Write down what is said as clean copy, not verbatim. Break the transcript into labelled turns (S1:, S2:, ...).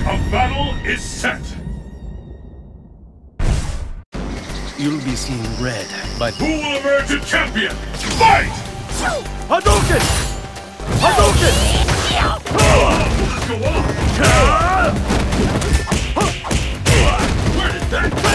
S1: A battle is set!
S2: You'll be seeing red, but...
S1: Who will emerge a champion? Fight!
S2: Hadouken! Hadouken!
S1: Let's go on! Where did that